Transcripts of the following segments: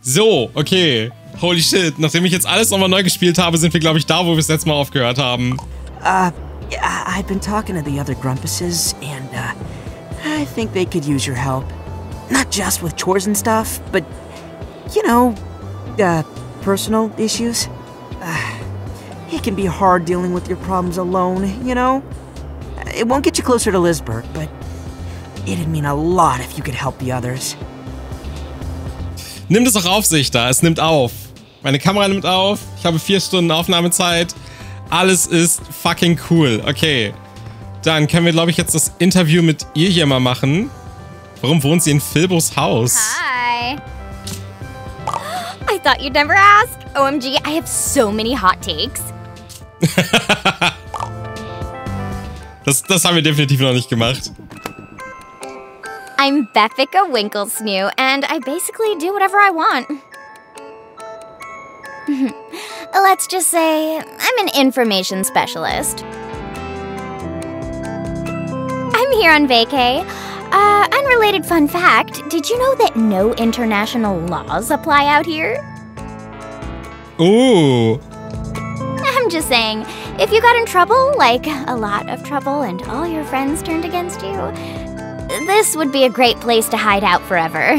So, okay. Holy shit. Nachdem ich jetzt alles nochmal neu gespielt habe, sind wir, glaube ich, da, wo wir das letzte Mal aufgehört haben. I've been talking to the other Grumpuses, and, I think they could use your help. Not just with chores and stuff, but, you know, personal issues. It can be hard dealing with your problems alone, you know? It won't get you closer to Lizbert, but it'd mean a lot if you could help the others. Nimm das auch auf sich da. Es nimmt auf. Meine Kamera nimmt auf. Ich habe 4 Stunden Aufnahmezeit. Alles ist fucking cool. Okay. Dann können wir, glaube ich, jetzt das Interview mit ihr hier mal machen. Warum wohnt sie in Filbos Haus? Hi. I thought you'd never ask. OMG, I have so many hot takes. Das haben wir definitiv noch nicht gemacht. I'm Beffica Winklesnoo, and I basically do whatever I want. Let's just say I'm an information specialist. I'm here on vacay. Unrelated fun fact, did you know that no international laws apply out here? Ooh. I'm just saying, if you got in trouble, like a lot of trouble, and all your friends turned against you, this would be a great place to hide out forever.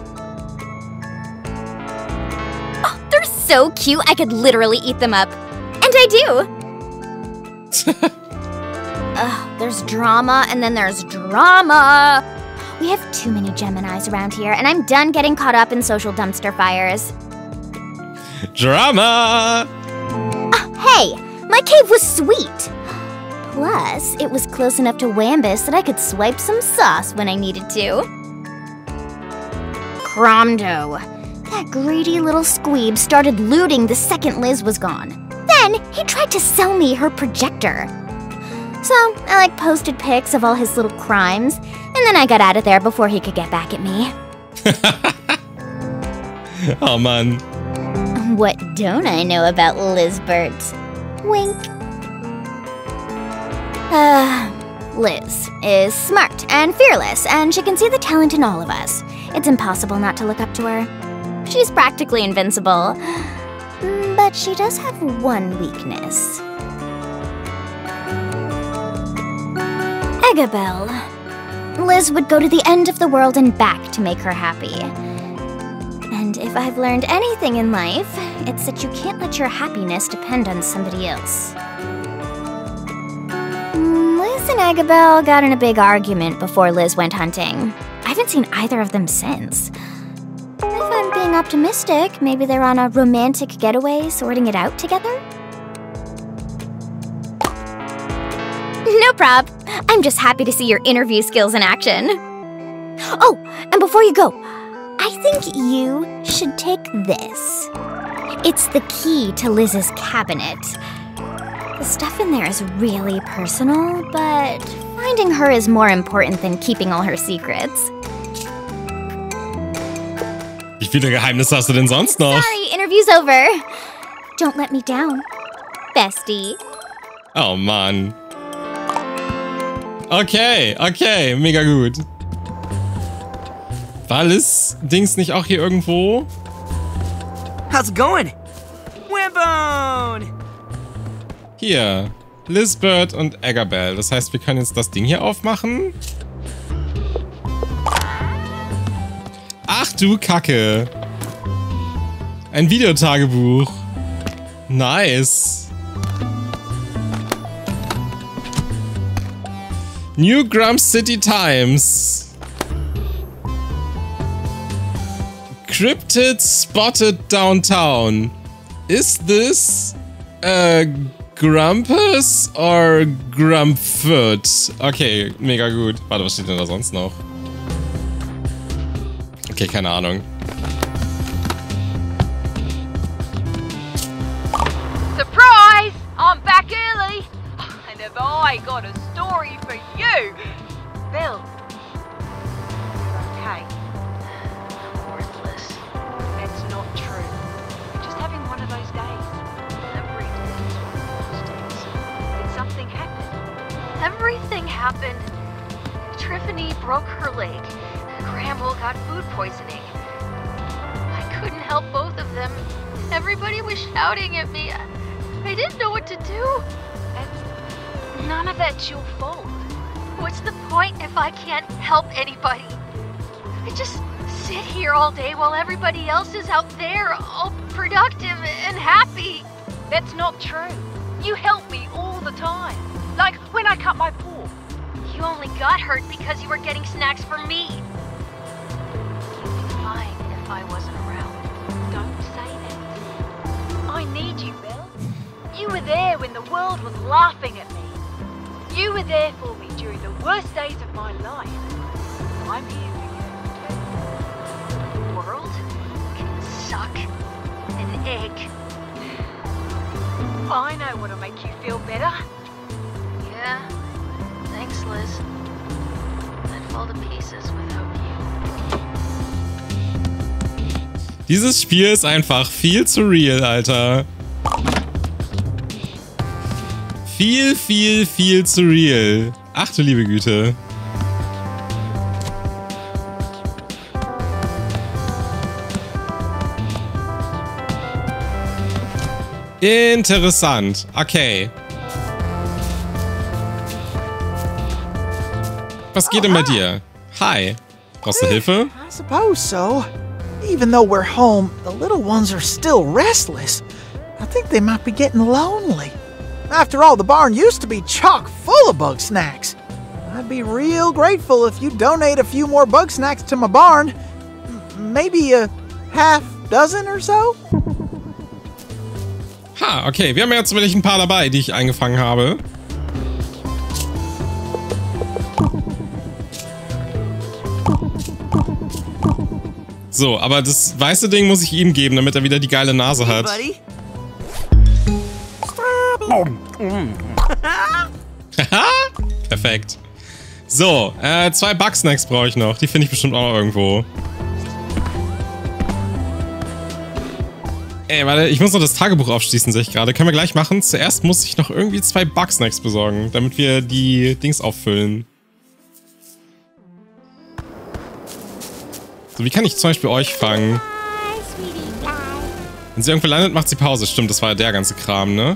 Oh, they're so cute, I could literally eat them up. And I do! Ugh, there's drama, and then there's drama! We have too many Geminis around here, and I'm done getting caught up in social dumpster fires. Drama! Hey, my cave was sweet! Plus, it was close enough to Wambus that I could swipe some sauce when I needed to. Cromdo. That greedy little squeeb started looting the second Liz was gone. Then, he tried to sell me her projector. So, I posted pics of all his little crimes, and then I got out of there before he could get back at me. Oh, man. What don't I know about Lizbert? Wink. Liz is smart and fearless, and she can see the talent in all of us. It's impossible not to look up to her. She's practically invincible. But she does have one weakness. Eggabell. Liz would go to the end of the world and back to make her happy. And if I've learned anything in life, it's that you can't let your happiness depend on somebody else. Liz and Eggabell got in a big argument before Liz went hunting. I haven't seen either of them since. If I'm being optimistic, maybe they're on a romantic getaway sorting it out together? No prob. I'm just happy to see your interview skills in action. Oh, and before you go, I think you should take this. It's the key to Liz's cabinet. The stuff in there is really personal, but finding her is more important than keeping all her secrets. Wie viele Geheimnisse hast du denn sonst noch? Sorry, interview's over. Don't let me down, bestie. Oh, Mann. Okay, okay, mega gut. War Liz Dings nicht auch hier irgendwo? How's it going? Wimbone! Hier. Lizbert und Eggabell. Das heißt, wir können jetzt das Ding hier aufmachen. Ach du Kacke. Ein Videotagebuch. Nice. New Grump City Times. Cryptid spotted downtown. Is this Grumpus or Grumpfoot? Okay, mega gut. Warte, was steht denn da sonst noch? Okay, keine Ahnung. Surprise! I'm back early! And have I got a story for you? Bill. Okay. Worthless. That's not true. You're just having one of those days. Every day is one of those days. But something happened. Everything happened. Triffany broke her leg. Grandma got food poisoning. I couldn't help Everybody was shouting at me. I didn't know what to do. And none of that's your fault. What's the point if I can't help anybody? I just sit here all day while everybody else is out there, all productive and happy. That's not true. You help me all the time. Like when I cut my paw. You only got hurt because you were getting snacks for me. You'd be fine if I wasn't around. Don't say that. I need you, Bill. You were there when the world was laughing at me. You were there for me during the worst days of my life. I'm here for you. The world can suck an egg. I know what'll make you feel better. Yeah, thanks, Liz. I'd fall to pieces without you. Dieses Spiel ist einfach viel zu real, Alter. Viel, viel, viel zu real. Ach du liebe Güte. Interessant. Okay. Was geht denn bei dir? Hi. Brauchst du Hilfe? I suppose so. Even though we're home, the little ones are still restless. I think they might be getting lonely. After all, the barn used to be chock full of bug snacks. I'd be real grateful if you donate a few more bug snacks to my barn. Maybe a half dozen or so? Ha, okay. Wir haben ja zumindest ein paar dabei, die ich eingefangen habe. So, aber das weiße Ding muss ich ihm geben, damit er wieder die geile Nase hat. Haha, perfekt. So, 2 Bugsnacks brauche ich noch. Die finde ich bestimmt auch noch irgendwo. Ey, warte, ich muss noch das Tagebuch aufschließen, sehe ich gerade. Können wir gleich machen. Zuerst muss ich noch irgendwie 2 Bugsnacks besorgen, damit wir die Dings auffüllen. So, wie kann ich zum Beispiel euch fangen? Wenn sie irgendwo landet, macht sie Pause. Stimmt, das war ja der ganze Kram, ne?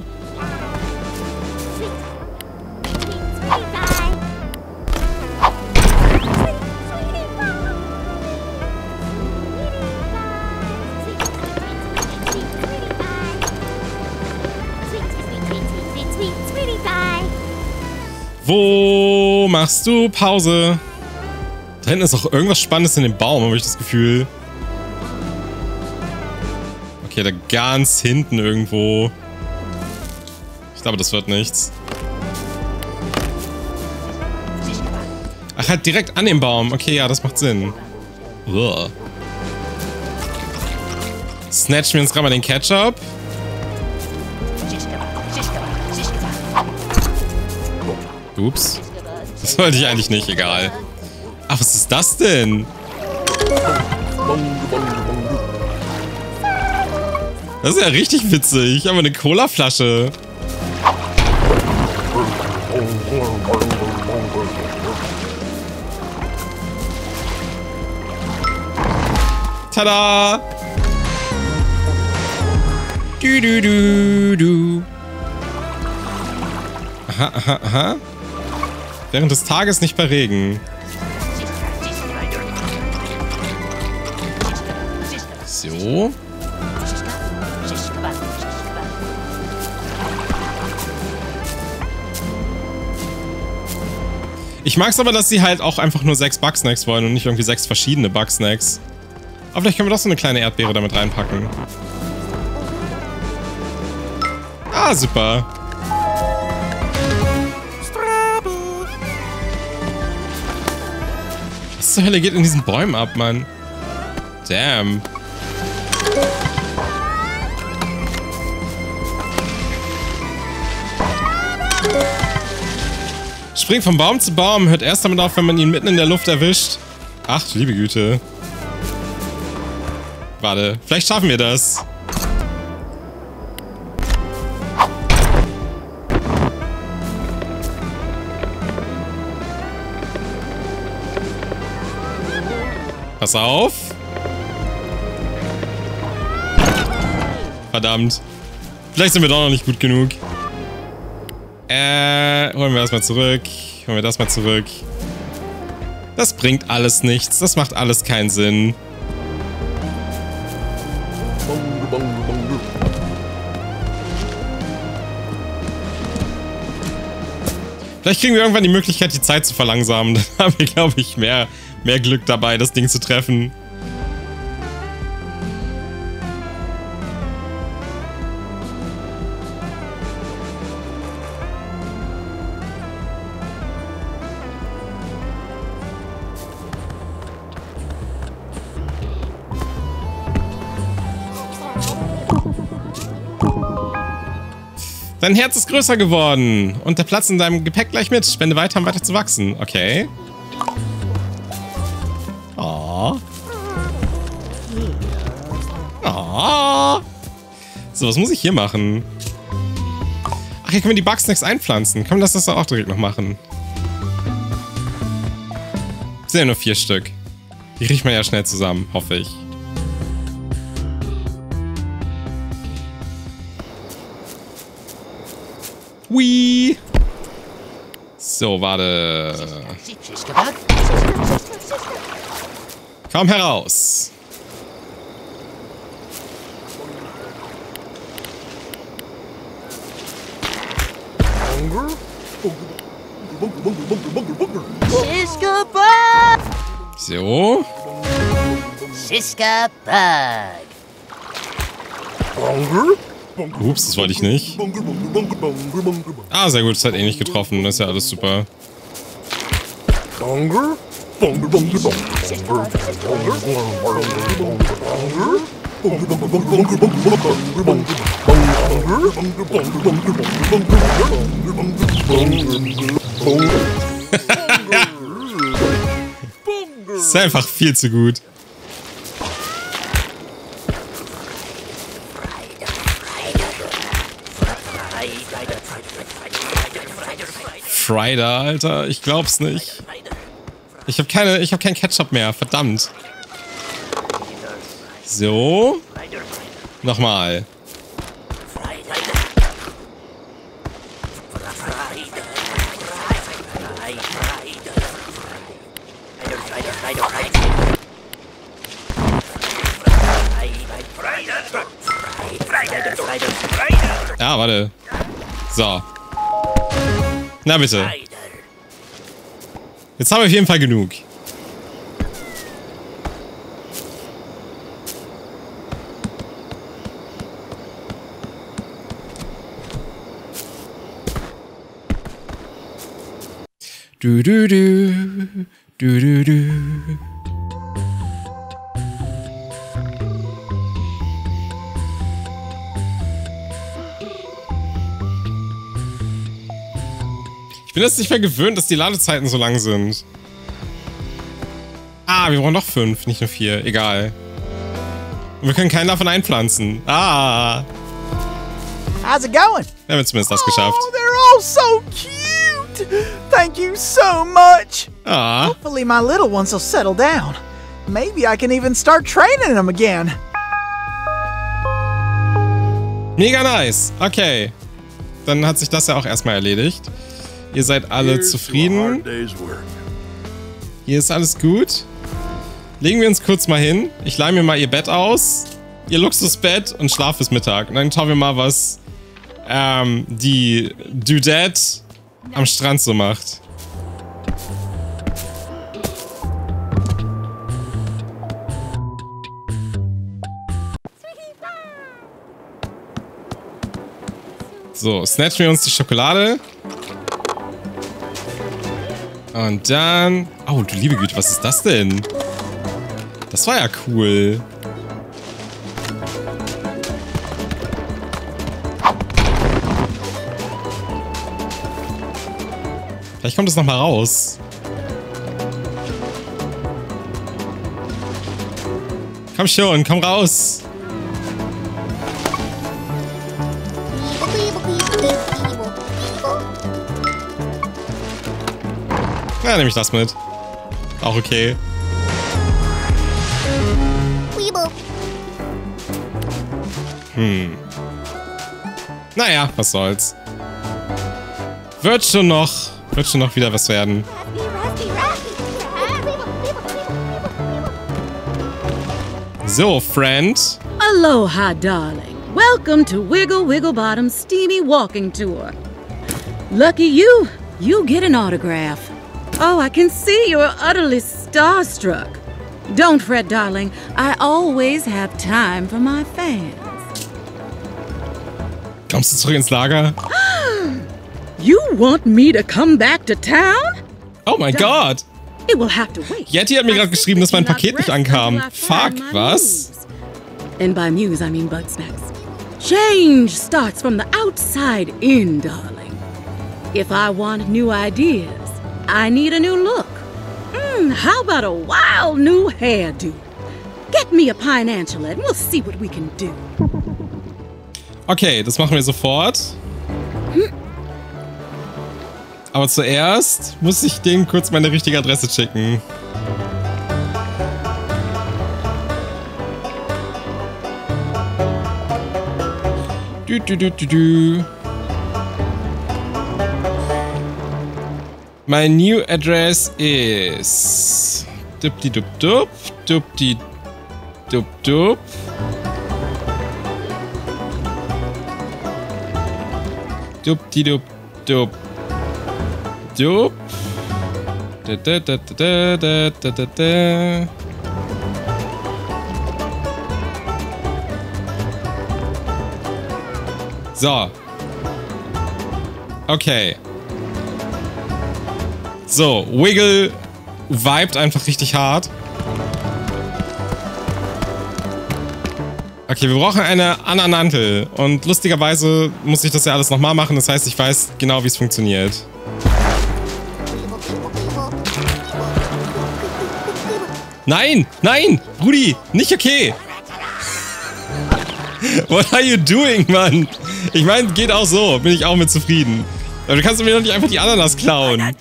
Wo machst du Pause? Da hinten ist auch irgendwas Spannendes in dem Baum, habe ich das Gefühl. Okay, da ganz hinten irgendwo. Ich glaube, das wird nichts. Ach, halt direkt an dem Baum. Okay, ja, das macht Sinn. Uah. Snatchen wir uns gerade mal den Ketchup. Ups. Das wollte ich eigentlich nicht, egal. Ach, was ist das denn? Das ist ja richtig witzig. Ich habe eine Colaflasche. Tada! Du, du, du, du. Aha, aha, aha. Während des Tages nicht bei Regen. So. Ich mag es aber, dass sie halt auch einfach nur 6 Bugsnacks wollen und nicht irgendwie 6 verschiedene Bugsnacks. Aber vielleicht können wir doch so eine kleine Erdbeere damit reinpacken. Ah, super. Was zur Hölle geht in diesen Bäumen ab, Mann? Damn. Springt von Baum zu Baum, hört erst damit auf, wenn man ihn mitten in der Luft erwischt. Ach, liebe Güte. Warte, vielleicht schaffen wir das. Pass auf. Verdammt. Vielleicht sind wir doch noch nicht gut genug. Holen wir das mal zurück. Holen wir das mal zurück. Das bringt alles nichts. Das macht alles keinen Sinn. Vielleicht kriegen wir irgendwann die Möglichkeit, die Zeit zu verlangsamen. Dann haben wir, glaube ich, mehr Glück dabei, das Ding zu treffen. Dein Herz ist größer geworden und der Platz in deinem Gepäck gleich mit. Spende weiter, um weiter zu wachsen. Okay. Oh. Oh. So, was muss ich hier machen? Ach, hier können wir die Bugsnacks einpflanzen. Komm, lass das doch auch direkt noch machen. Sind ja nur 4 Stück. Die riecht man ja schnell zusammen, hoffe ich. Hui. So, warte. Komm heraus. So. Siska Bug. Ups, das wollte ich nicht. Ah, sehr gut, das hat eh nicht getroffen. Das ist ja alles super. Das ist einfach viel zu gut. Frider, Alter, ich glaub's nicht. Ich hab kein Ketchup mehr, verdammt. So. Nochmal. Ah, warte. So. Na bitte. Jetzt haben wir auf jeden Fall genug. Du du du. Du du du. Ich bin jetzt nicht mehr gewöhnt, dass die Ladezeiten so lang sind. Ah, wir brauchen noch 5, nicht nur 4. Egal. Und wir können keinen davon einpflanzen. Ah. How's it going? Wir haben zumindest das geschafft. Oh, they're all so cute. Thank you so much. Ah. Hopefully my little ones will settle down. Maybe I can even start training them again. Mega nice. Okay. Dann hat sich das ja auch erstmal erledigt. Ihr seid alle zufrieden. Hier ist alles gut. Legen wir uns kurz mal hin. Ich leihe mir mal ihr Bett aus. Ihr Luxusbett und schlaf bis Mittag. Und dann schauen wir mal, was die Dudette am Strand so macht. So, snatchen wir uns die Schokolade. Und dann... Oh, du liebe Güte, was ist das denn? Das war ja cool. Vielleicht kommt es nochmal raus. Komm schon, komm raus. Ja, nehme ich das mit. Auch okay. Naja, was soll's. Wird schon noch wieder was werden. So, Friend. Aloha, darling. Welcome to Wiggle Wiggle Bottom's steamy walking tour. Lucky you, you get an autograph. Oh, I can see you're utterly starstruck. Don't fret, darling. I always have time for my fans. Kommst du zurück ins Lager? You want me to come back to town? Oh mein Gott. It will have to wait. Yeti hat mir gerade geschrieben, dass mein Paket nicht ankam. Fuck, was? And by muse, I mean Bugsnax. Change starts from the outside in, darling. If I want new ideas, I need a new look. How about a wild new hairdo? Get me a Pineantula and we'll see what we can do. Okay, das machen wir sofort. Aber zuerst muss ich denen kurz meine richtige Adresse schicken. My new address is dupdi-dup-dup, dupdi-dup-dup. Dupdi-dup-dup. Dup. Da. So. Okay. So, Wiggle vibet einfach richtig hart. Okay, wir brauchen eine Ananantel. Und lustigerweise muss ich das ja alles nochmal machen. Das heißt, ich weiß genau, wie es funktioniert. Nein! Nein! Rudi! Nicht okay! What are you doing, Mann? Ich meine, geht auch so. Bin ich auch mit zufrieden. Aber du kannst mir doch nicht einfach die Ananas klauen.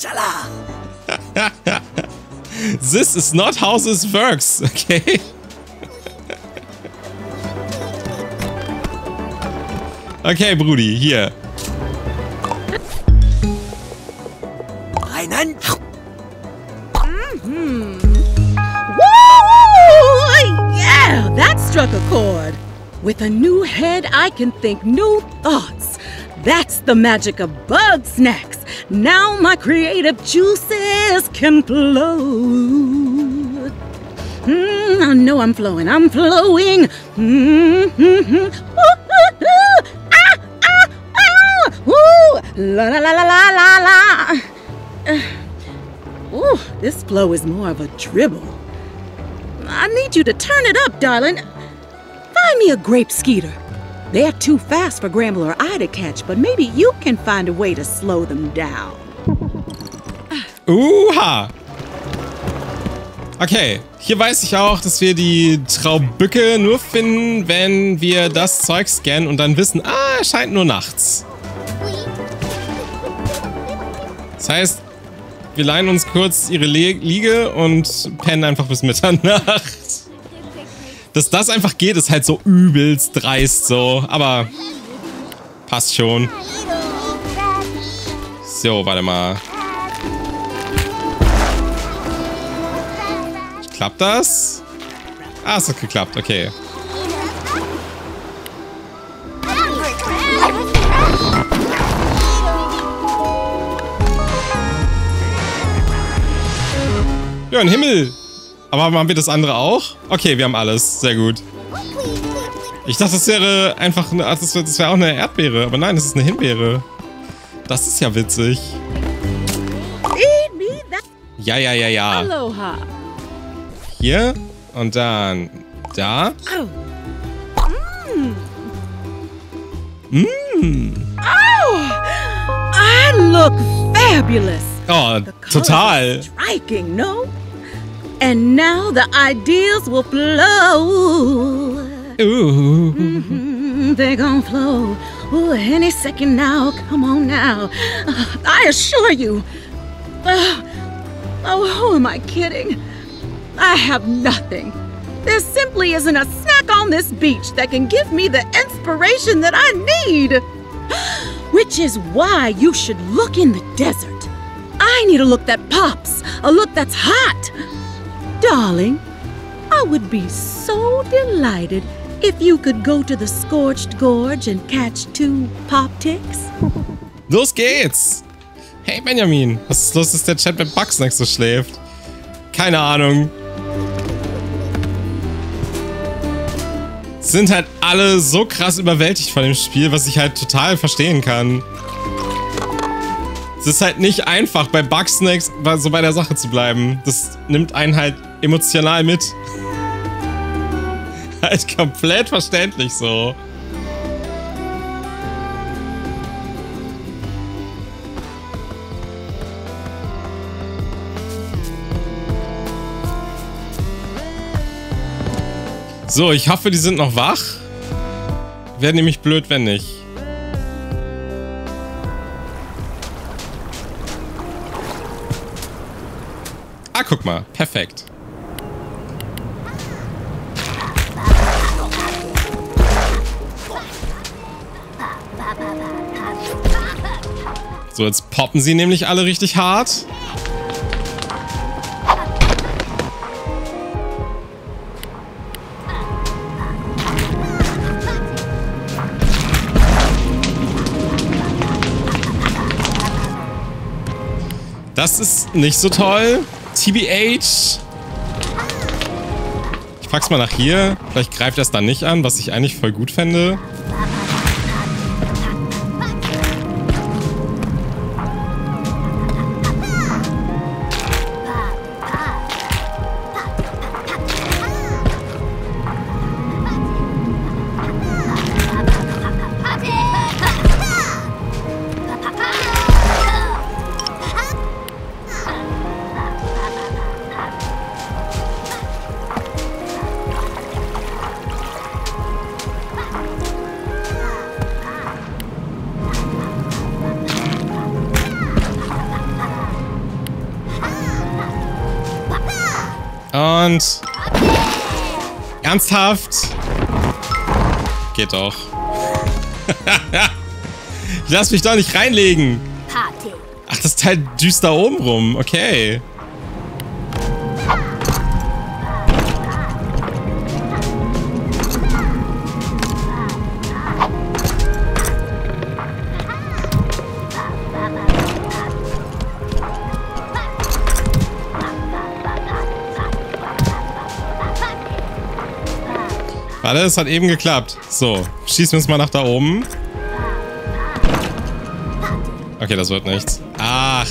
This is not how this works, okay? Okay, Brudi, hier. Einen. Yeah, that struck a chord. With a new head, I can think new thoughts. That's the magic of Bugsnax. Now my creative juices can flow. I know I'm flowing. I'm flowing. La la la la la la la. Ooh, this flow is more of a dribble. I need you to turn it up, darling. Find me a grape skeeter. They're too fast for Gramble or I to catch, but maybe you can find a way to slow them down. Okay, hier weiß ich auch, dass wir die Traubücke nur finden, wenn wir das Zeug scannen und dann wissen, er scheint nur nachts. Das heißt, wir leihen uns kurz ihre Liege und pennen einfach bis Mitternacht. Dass das einfach geht, ist halt so übelst dreist so. Aber passt schon. So, warte mal. Klappt das? Ah, es hat geklappt, okay. Ja, ein Himmel. Aber haben wir das andere auch? Okay, wir haben alles. Sehr gut. Ich dachte, das wäre einfach eine, das wäre auch eine Erdbeere. Aber nein, das ist eine Himbeere. Das ist ja witzig. Ja. Aloha. Hier und dann da. Oh, I look fabulous. Oh, total. Striking, no? And now the ideas will flow. They're gonna flow. Ooh, any second now. Come on now. I assure you. Who am I kidding? I have nothing. There simply isn't a snack on this beach that can give me the inspiration that I need. Which is why you should look in the desert. I need a look that pops, a look that's hot. Darling, I would be so delighted if you could go to the Scorched Gorge and catch 2 Pop-Ticks. Los geht's! Hey Benjamin, was ist los, dass der Chat bei Bugsnax so schläft? Keine Ahnung. Sind halt alle so krass überwältigt von dem Spiel, was ich halt total verstehen kann. Es ist halt nicht einfach, bei Bugsnax so bei der Sache zu bleiben. Das nimmt einen halt emotional mit. Halt komplett verständlich so. So, ich hoffe, die sind noch wach. Wäre nämlich blöd, wenn nicht. Ah, guck mal. Perfekt. So, jetzt poppen sie nämlich alle richtig hart. Das ist nicht so toll. TBH. Ich pack's mal nach hier. Vielleicht greift er es dann nicht an, was ich eigentlich voll gut fände. Und... Ernsthaft? Geht doch. Ich lass mich doch nicht reinlegen. Ach, das Teil düst da oben rum. Okay. Warte, es hat eben geklappt. So, schießen wir uns mal nach da oben. Okay, das wird nichts. Ach.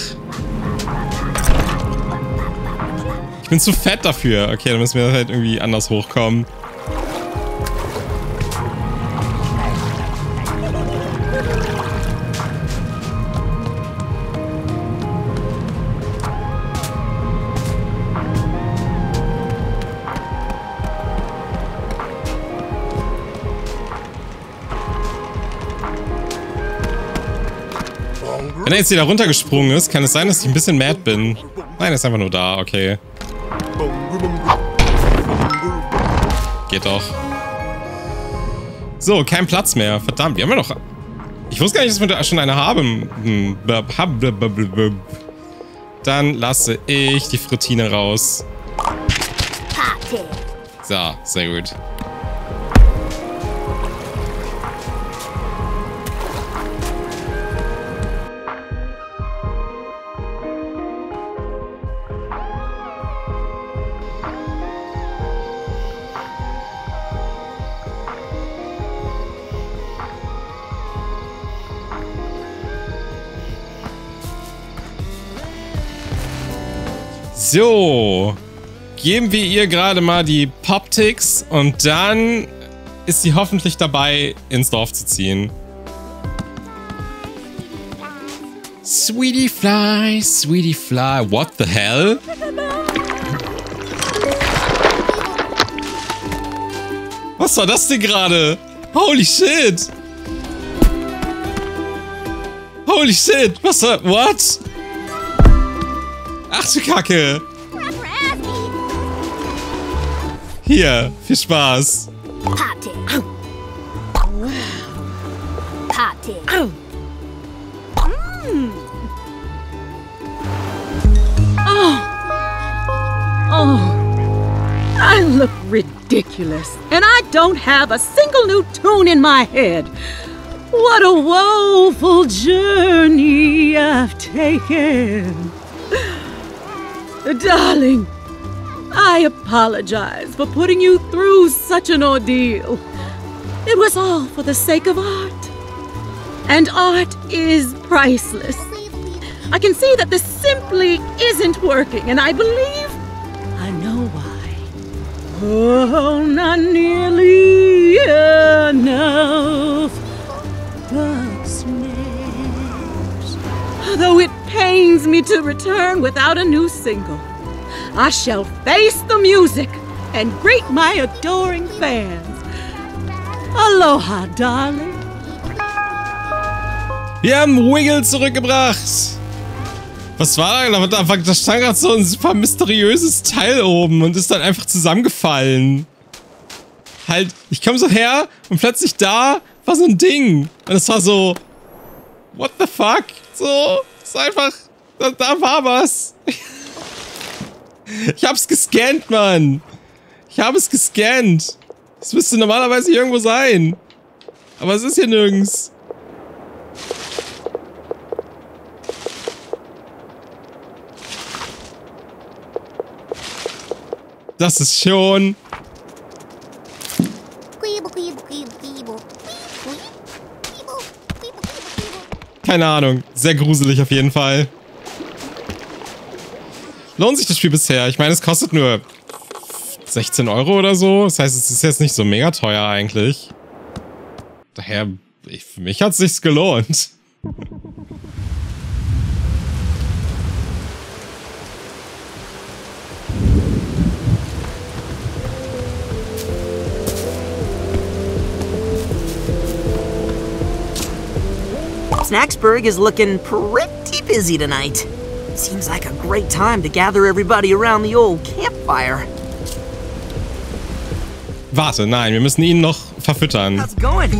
Ich bin zu fett dafür. Okay, dann müssen wir halt irgendwie anders hochkommen. Wenn er jetzt wieder runtergesprungen ist, kann es sein, dass ich ein bisschen mad bin. Nein, er ist einfach nur da, okay. Geht doch. So, kein Platz mehr. Verdammt, wir haben ja noch... Ich wusste gar nicht, dass wir da schon eine haben. Dann lasse ich die Frittine raus. So, sehr gut. So, geben wir ihr gerade mal die Pop-Ticks und dann ist sie hoffentlich dabei, ins Dorf zu ziehen. Sweetie Fly, Sweetie Fly, what the hell? Was war das denn gerade? Holy shit! Holy shit, was war... What? Ach du Kacke! Hier, viel Spaß. Party. Party. Oh, I look ridiculous, and I don't have a single new tune in my head. What a woeful journey I've taken. Darling, I apologize for putting you through such an ordeal. It was all for the sake of art. And art is priceless. I can see that this simply isn't working, and I believe I know why. Oh, not nearly enough Bugsnax. Though it pains me to return without a new single, I shall face the music and greet my adoring fans. Aloha, darling. Wir haben Wiggle zurückgebracht. Was war da? Da stand gerade so ein super mysteriöses Teil oben und ist dann einfach zusammengefallen. Halt, ich komme so her und plötzlich da war so ein Ding. Und es war so, what the fuck? So, ist einfach, da war was. Ich hab's gescannt, Mann. Ich habe es gescannt. Es müsste normalerweise hier irgendwo sein. Aber es ist hier nirgends. Das ist schon... Keine Ahnung. Sehr gruselig auf jeden Fall. Lohnt sich das Spiel bisher? Ich meine, es kostet nur 16 € oder so. Das heißt, es ist jetzt nicht so mega teuer eigentlich. Daher, für mich hat es sich gelohnt. Snacksburg is looking pretty busy tonight. Seems like a great time to gather everybody around the old campfire. Warte, nein, wir müssen ihn noch verfüttern. How's it going?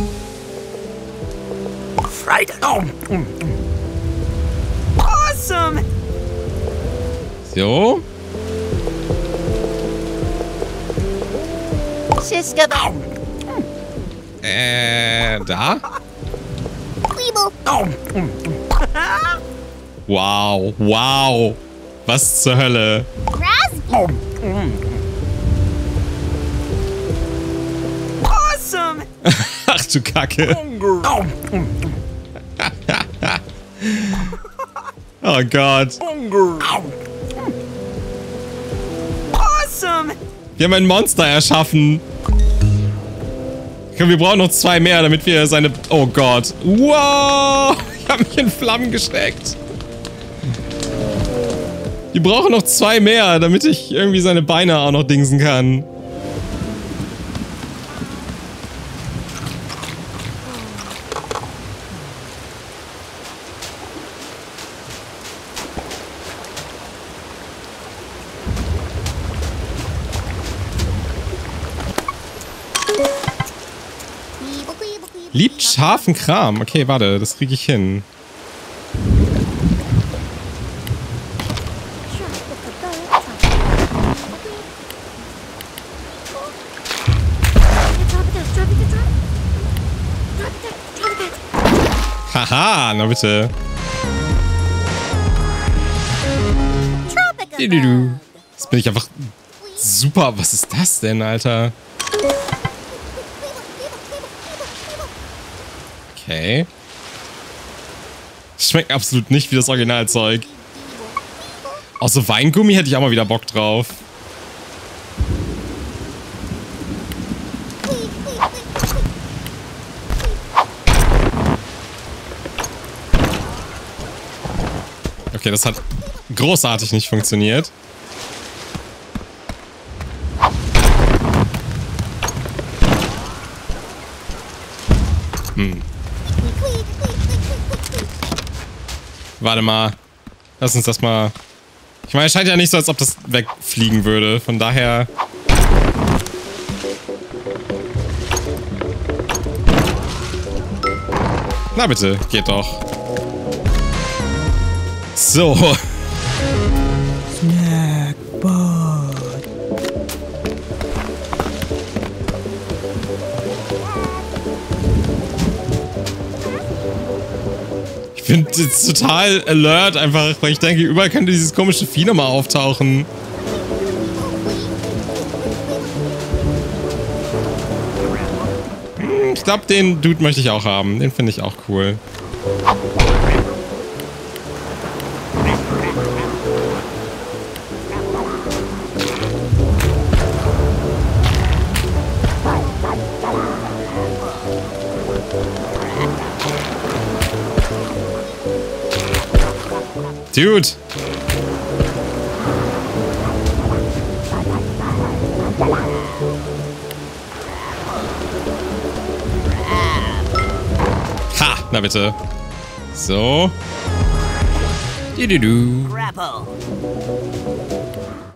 Friday. Oh. Awesome! So. Siska. Da? Wow, wow. Was zur Hölle? Awesome! Ach du Kacke. Oh Gott. Awesome! Wir haben ein Monster erschaffen. Wir brauchen noch 2 mehr, damit wir seine... Oh Gott. Wow! Ich habe mich in Flammen gesteckt. Wir brauchen noch 2 mehr, damit ich irgendwie seine Beine auch noch dingsen kann. Liebt scharfen Kram. Okay, warte, das kriege ich hin. Haha, na bitte. Jetzt bin ich einfach super. Was ist das denn, Alter? Okay. Schmeckt absolut nicht wie das Originalzeug. Außer Weingummi hätte ich auch mal wieder Bock drauf. Okay, das hat großartig nicht funktioniert. Warte mal. Lass uns das mal... Ich meine, es scheint ja nicht so, als ob das wegfliegen würde. Von daher... Na bitte, geht doch. So. Snackbot. Ich bin jetzt total alert einfach, weil ich denke, überall könnte dieses komische Vieh nochmal auftauchen. Ich glaube, den Dude möchte ich auch haben. Den finde ich auch cool. Dude! Ha! Na bitte. So. Du. Grapple.